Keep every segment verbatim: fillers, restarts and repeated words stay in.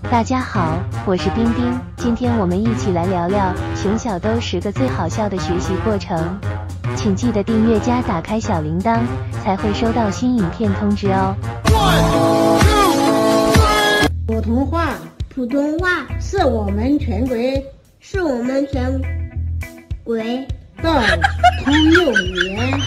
大家好，我是冰冰，今天我们一起来聊聊熊小兜十个最好笑的学习过程。请记得订阅加打开小铃铛，才会收到新影片通知哦。 普通话，普通话是我们全国，是我们全国的通用语言。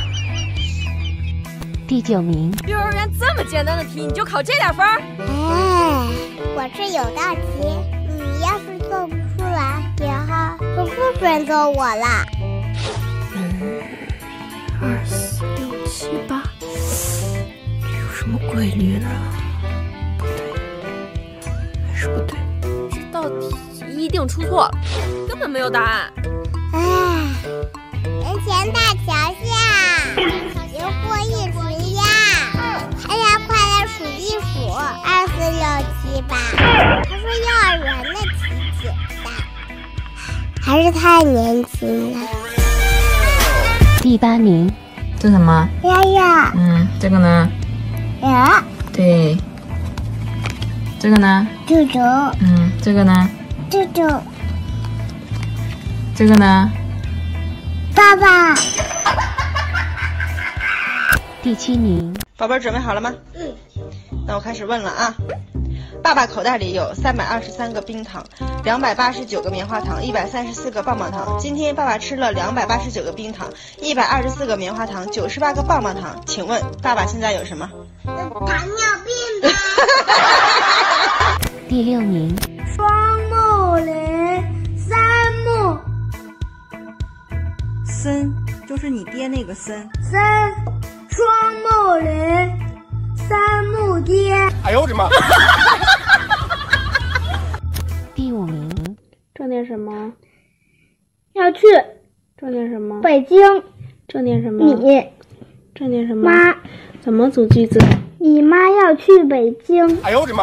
第九名。 幼儿园这么简单的题，你就考这点分？ 哎，我这有道题，你要是做不出来，以后就不准揍我了。 嗯，二四六七八，有什么规律呢？不对，还是不对。这道题一定出错了，根本没有答案。 哎，人前大桥下，赢过一只鸭。大家快来数一数，二四六七八。他说幼儿园的题简单，还是太年轻了。 第八名。 这什么？ 丫丫。 嗯，这个呢？ 呀。 对。这个呢？ 猪猪。 嗯，这个呢？ 猪猪。 这个呢？ 爸爸。 第七名。 宝贝儿准备好了吗？嗯。那我开始问了啊。爸爸口袋里有三百二十三个冰糖，两百八十九个棉花糖，一百三十四个棒棒糖。今天爸爸吃了两百八十九个冰糖，一百二十四个棉花糖，九十八个棒棒糖。请问爸爸现在有什么？ 糖尿病吧。 第六名。 双木林，三木。 森就是你爹那个森。 森，双木林，三木爹。 哎呦我的妈！ 第五名。 正点什么？ 要去。 正点什么？ 北京。 正点什么？ 你。 正点什么？ 妈。 怎么组句子？ 你妈要去北京。 哎呦我的妈！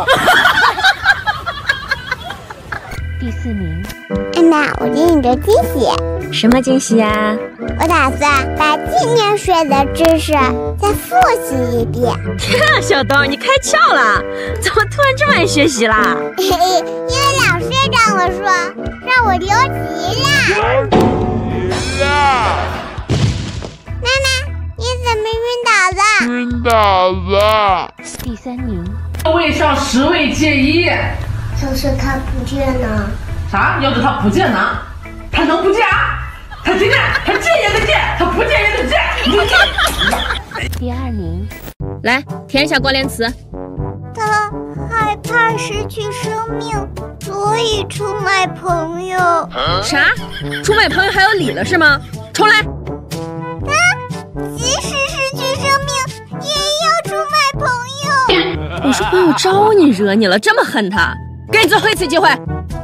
第四名。 安娜，我给你个惊喜。 什么惊喜呀？ 我打算把今天学的知识再复习一遍。 小兜，你开窍了，怎么突然这么爱学习啦？ 嘿嘿，因为老师让我说，让我留级啦。 留级啦！ 妈妈，你怎么晕倒了？ 晕倒了。 第三名。 位上十位借一。 要是他不借呢？ 啥？要是他不借呢？他能不借啊？他得借，他借也得借，他不借也得借。 第二名。 来填一下关联词。 他害怕失去生命，所以出卖朋友。 啥？出卖朋友还有理了是吗？重来。 啊！即使失去生命，也要出卖朋友。 我说朋友招你惹你了，这么恨他？给你最后一次机会。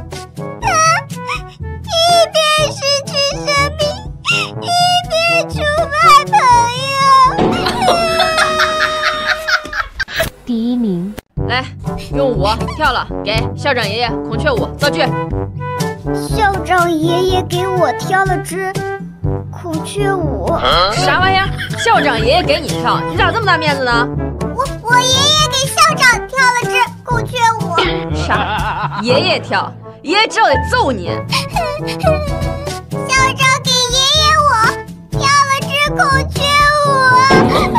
一边失去生命，一边出卖朋友。 第一名。 来，用舞跳了，给校长爷爷孔雀舞造句。 校长爷爷给我跳了支孔雀舞。 啥玩意儿？校长爷爷给你跳，你咋这么大面子呢？ 我我爷爷给校长跳了支孔雀舞。 啥？爷爷跳？爷爷知道得揍你。 校长给爷爷我跳了支孔雀舞。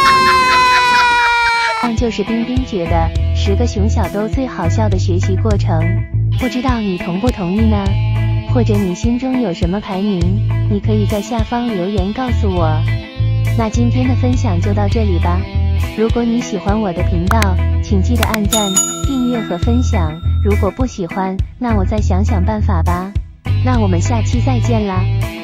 以上就是冰冰觉得十个熊小兜最好笑的学习过程，不知道你同不同意呢？或者你心中有什么排名，你可以在下方留言告诉我。那今天的分享就到这里吧。如果你喜欢我的频道，请记得按赞、订阅和分享。如果不喜欢，那我再想想办法吧。那我们下期再见啦。